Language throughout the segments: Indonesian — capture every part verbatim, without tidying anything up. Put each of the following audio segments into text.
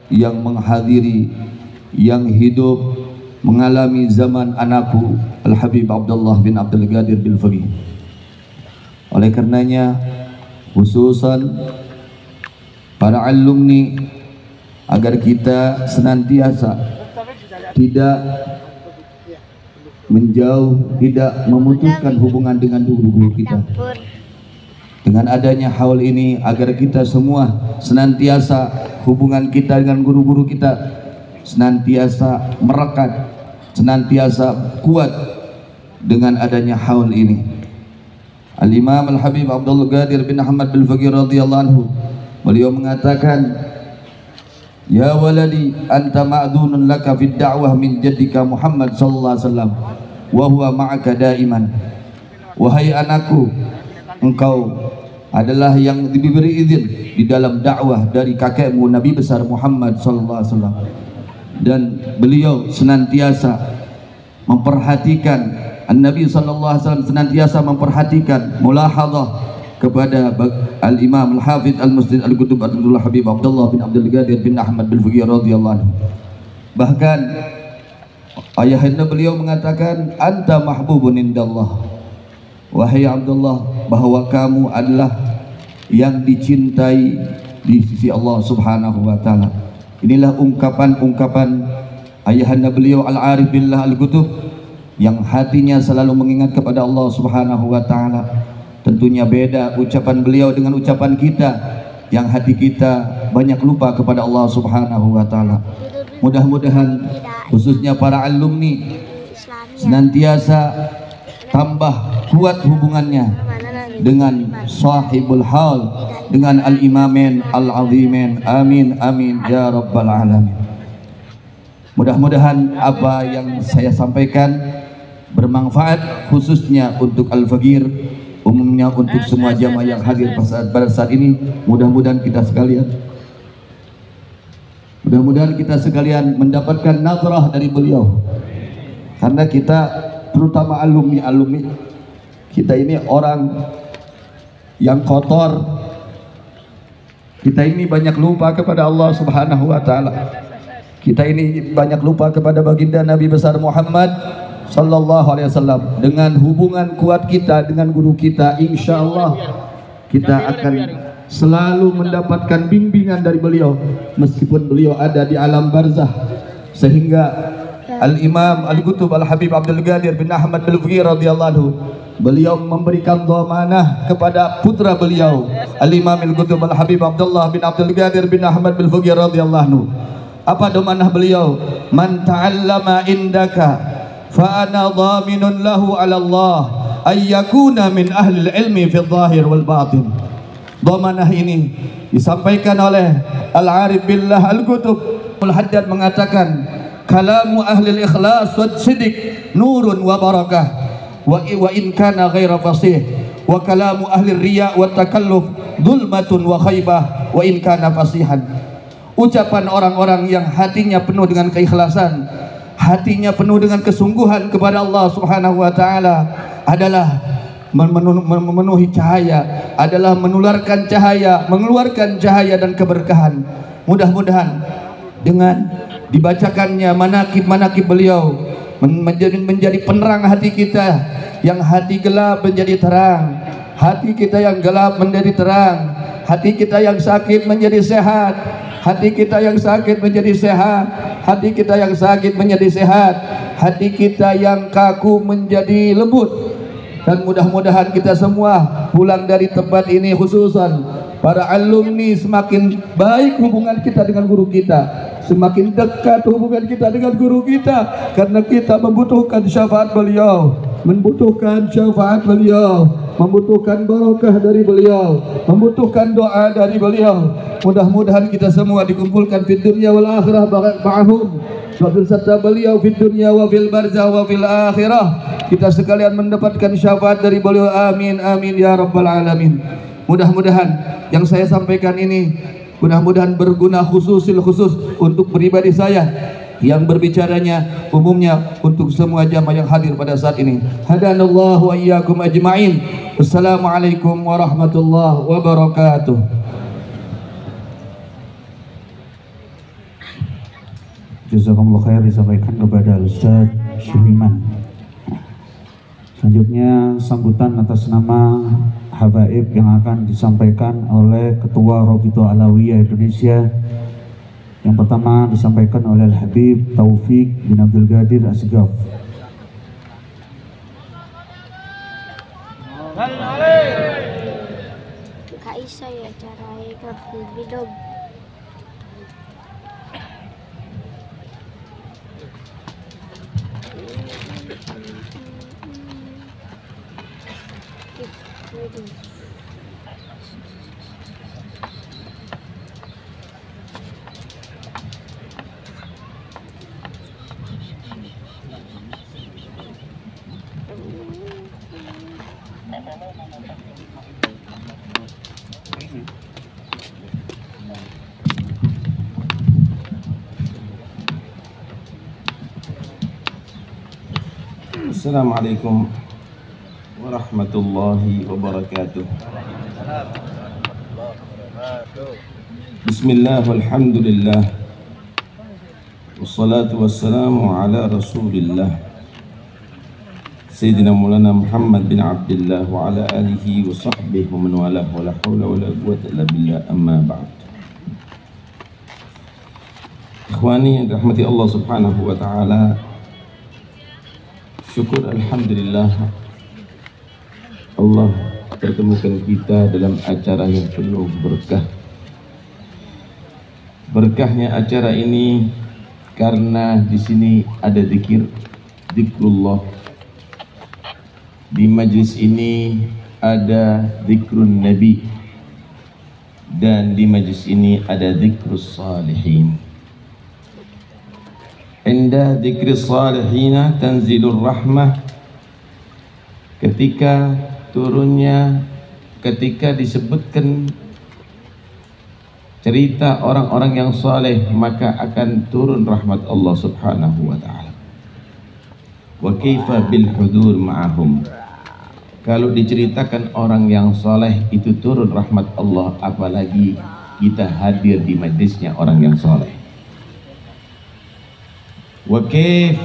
yang menghadiri, yang hidup mengalami zaman anakku Al-Habib Abdullah bin Abdul Qadir bin Faqih. Oleh karenanya, khususan para alumni, agar kita senantiasa tidak menjauh, tidak memutuskan hubungan dengan guru-guru kita. Dengan adanya haul ini, agar kita semua senantiasa hubungan kita dengan guru-guru kita senantiasa merekat, senantiasa kuat dengan adanya haul ini. Al-Imam Al-Habib Abdul Qadir bin Ahmad bin Faqih radhiyallahu anhu, beliau mengatakan, ya waladi anta ma'dunun laka fid da'wah min jaddika Muhammad sallallahu alaihi wasallam wa huwa ma'aka daiman. Wahai anakku, engkau adalah yang diberi izin di dalam dakwah dari kakekmu Nabi besar Muhammad sallallahu alaihi wasallam, dan beliau senantiasa memperhatikan, An-Nabi sallallahu alaihi wasallam senantiasa memperhatikan mulahadzah kepada Al-Imam Al-Hafidz Al-Musnid Al-Qutb Abdullah Habib Abdullah bin Abdul Qadir bin Ahmad bin Faqih radhiyallahu anhu. Bahkan ayahanda beliau mengatakan, anta mahbubun indallah, wahai Abdullah, bahwa kamu adalah yang dicintai di sisi Allah Subhanahu wa taala. Inilah ungkapan-ungkapan ayahanda beliau Al-Arif billah Al-Qutb yang hatinya selalu mengingat kepada Allah Subhanahu wa taala. Tentunya beda ucapan beliau dengan ucapan kita yang hati kita banyak lupa kepada Allah Subhanahu wa taala. Mudah-mudahan khususnya para alumni senantiasa tambah kuat hubungannya dengan sahibul hal, dengan al-imamin al-azimin. Amin amin ya rabbal alamin. Mudah-mudahan apa yang saya sampaikan bermanfaat, khususnya untuk Al-Faqir, umumnya untuk semua jamaah yang hadir pada saat ini. Mudah-mudahan kita sekalian mudah-mudahan kita sekalian mendapatkan nazarah dari beliau, karena kita terutama alumni-alumni kita ini orang yang kotor, kita ini banyak lupa kepada Allah Subhanahu wa taala, kita ini banyak lupa kepada baginda Nabi besar Muhammad sallallahu alaihi wasallam. Dengan hubungan kuat kita dengan guru kita, insya Allah kita akan selalu mendapatkan bimbingan dari beliau meskipun beliau ada di alam barzah. Sehingga Al-Imam Al-Qutb Al-Habib Abdul Qadir bin Ahmad bin Faqih radhiyallahu anhu, beliau memberikan dhamanah kepada putra beliau Al-Imam Al-Qutb Al-Habib Abdullah bin Abdul Qadir bin Ahmad bin Faqih radhiyallahu anhu. Apa dhamanah beliau? Man ta'allama indaka fa ana dhaminun lahu 'ala Allah ay yakuna min ahli ilmi fi dhahir wal batin. Dhamanah ini disampaikan oleh Al-Arif billah Al-Qutb Al-Haddad mengatakan, kalamu ahli al-ikhlas wa sidq nurun wa barakah wa wa in kana ghaira fasih, wa kalamu ahli riya wa takalluf dhulmatun wa khaybah wa in kana fasihan. Ucapan orang-orang yang hatinya penuh dengan keikhlasan, hatinya penuh dengan kesungguhan kepada Allah Subhanahu wa taala adalah memenuhi cahaya, adalah menularkan cahaya, mengeluarkan cahaya dan keberkahan. Mudah-mudahan dengan dibacakannya manakib-manakib beliau menjadi menjadi penerang hati kita, yang hati gelap menjadi terang, hati kita yang gelap menjadi terang, hati kita yang sakit menjadi sehat, hati kita yang sakit menjadi sehat, hati kita yang sakit menjadi sehat, hati kita yang kaku menjadi lembut. Dan mudah-mudahan kita semua pulang dari tempat ini, khususan para alumni, semakin baik hubungan kita dengan guru kita, semakin dekat hubungan kita dengan guru kita, karena kita membutuhkan syafaat beliau, membutuhkan syafaat beliau, membutuhkan barokah dari beliau, membutuhkan doa dari beliau. Mudah-mudahan kita semua dikumpulkan fid dunya wal akhirah ma'ahum, beserta beliau fid dunya wa fil barzah wa fil akhirah. Kita sekalian mendapatkan syafaat dari beliau. Amin amin ya rabbal alamin. Mudah-mudahan yang saya sampaikan ini mudah-mudahan berguna khususil khusus untuk pribadi saya, yang berbicaranya umumnya untuk semua jamaah yang hadir pada saat ini. Hadanallahu wa iyyakum ajma'in. Wassalamualaikum warahmatullahi wabarakatuh. jazakumullah khair disampaikan kepada Ustaz Syuhiman. Selanjutnya sambutan atas nama habaib yang akan disampaikan oleh Ketua Rabithah Alawiyah Indonesia. Yang pertama disampaikan oleh Al-Habib Taufik bin Abdul Qadir Asgaf. Kak Isa ya caranya ke bidog. Assalamualaikum warahmatullahi wabarakatuh. Bismillah walhamdulillah wassalatu wassalamu ala rasulillah Sayyidina Maulana Muhammad bin Abdullah wa ala alihi wa sahbihi wa man walah wa la hawla wa la quwwata illa billah, amma ba'd. Ikhwani yang dirahmati Allah subhanahu wa ta'ala, syukur alhamdulillah Allah pertemukan kita dalam acara yang penuh berkah. Berkahnya acara ini karena di sini ada zikir, zikrullah. Di majlis ini ada zikrun Nabi, dan di majlis ini ada zikrus salihin. Inda dzikri salihina tanzilur rahmah. Ketika turunnya, ketika disebutkan cerita orang-orang yang saleh, maka akan turun rahmat Allah subhanahu wa ta'ala. Wa kaifa bil hudur ma'ahum. Kalau diceritakan orang yang saleh itu turun rahmat Allah, apalagi kita hadir di majlisnya orang yang saleh. Wa kaif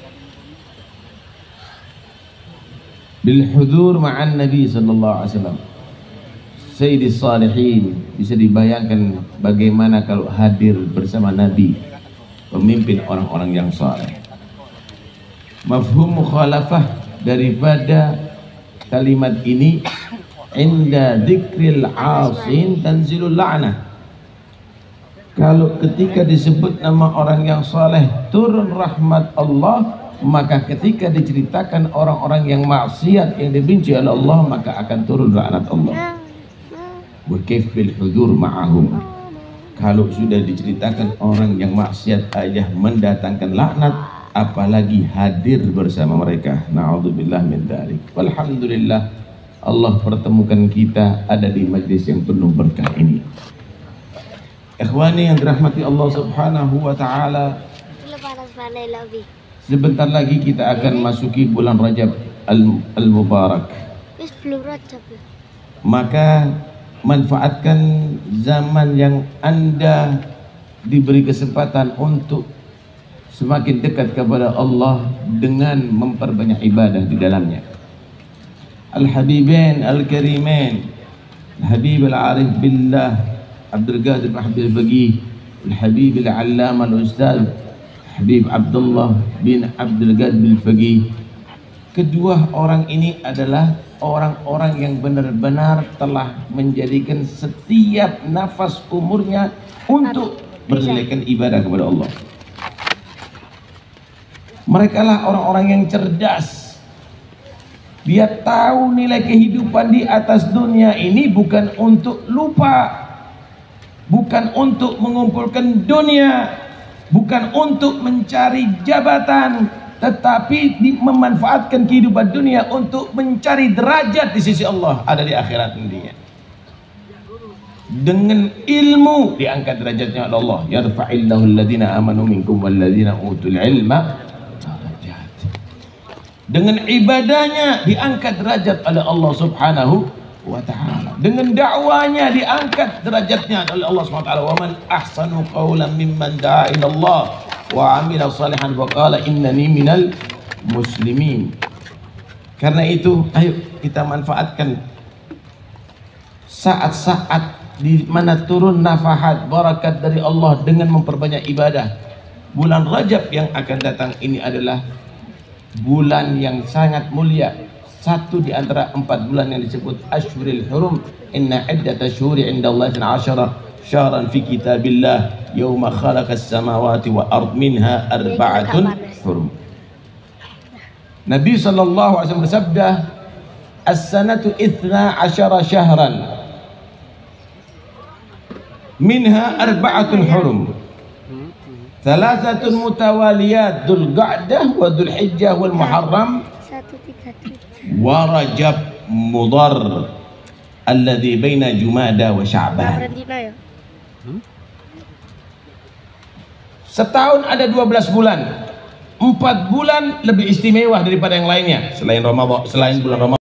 bil hudur ma'an Nabi sallallahu alaihi wasallam. Sayyidis salihin, bisa dibayangkan bagaimana kalau hadir bersama Nabi, pemimpin orang-orang yang saleh. Mafhum mukhalafah daripada kalimat ini, inda dzikril asin tanzilul la'nah. Kalau ketika disebut nama orang yang saleh turun rahmat Allah, maka ketika diceritakan orang-orang yang maksiat yang dibenci oleh Allah, maka akan turun laknat Allah. Wa kaif bil hudur ma'ahum. Kalau sudah diceritakan orang yang maksiat aja mendatangkan laknat, apalagi hadir bersama mereka. Na'udzubillah min dzalik. Walhamdulillah Allah pertemukan kita ada di majlis yang penuh berkah ini. Ikhwani yang dirahmati Allah subhanahu wa ta'ala, sebentar lagi kita akan masuki bulan Rajab al-Mubarak. Maka manfaatkan zaman yang Anda diberi kesempatan untuk semakin dekat kepada Allah dengan memperbanyak ibadah di dalamnya. Al-Habibain Al-Karimain, Al-Habib Al-Arif Billah Abdul Qadir Habib Bagi, Al-Habib Al-Allama Al-Ustaz Habib Abdullah bin Abdul Qadir Bagi. Kedua orang ini adalah orang-orang yang benar-benar telah menjadikan setiap nafas umurnya untuk menunaikan ibadah kepada Allah. Mereka lah orang-orang yang cerdas. Dia tahu nilai kehidupan di atas dunia ini bukan untuk lupa, bukan untuk mengumpulkan dunia, bukan untuk mencari jabatan, tetapi memanfaatkan kehidupan dunia untuk mencari derajat di sisi Allah, ada di akhirat nantinya. Dengan ilmu diangkat derajatnya oleh Allah. Yarfa'illahu alladhina amanu minkum walladhina utul ilma darajat. Dengan ibadahnya diangkat derajat oleh Allah subhanahu wa ta'ala. Dengan dakwanya diangkat derajatnya oleh Allah subhanahu wa ta'ala. Wa man ahsanu qawlan mimman da'a ila Allah wa amila salihan wa qala innani minal muslimin. Karena itu ayo kita manfaatkan saat-saat di mana turun nafahat barakat dari Allah dengan memperbanyak ibadah. Bulan Rajab yang akan datang ini adalah bulan yang sangat mulia, satu di antara empat bulan yang disebut Ashhurul Hurum. Inna iddata syuhuri indallahi ashara syahran fi kitabillah yauma khalaqas samawati wa ard minha arba'atun hurum. Nabi sallallahu alaihi wasallam bersabda, as-sanatu ithna asyara syahran minha arba'atun hurum. Thalathatun mutawaliyat, Dzul Qa'dah wa Dzul Hijjah wal Muharram wa Rajab Mudhar alladhi baina Jumada wa Sya'ban. Setahun ada dua belas bulan. Empat bulan lebih istimewa daripada yang lainnya selain Ramadan, selain bulan Ramadan.